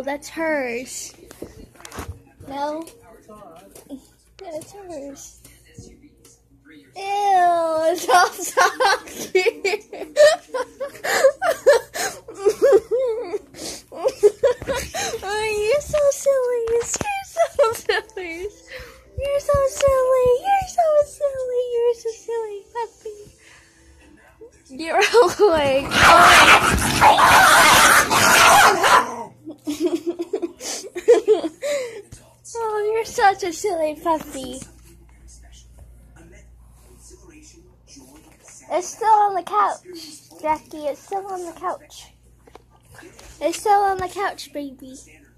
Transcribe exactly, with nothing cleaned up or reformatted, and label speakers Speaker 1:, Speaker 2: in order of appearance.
Speaker 1: that's hers. No? That's hers. Ew, stop talking. Oh, you're so silly. You're so silly. You're so silly. You're so silly. You're so silly, puppy. You're like, oh, you're such a silly puppy. It's still on the couch, Jackie. It's still on the couch. It's still on the couch, baby.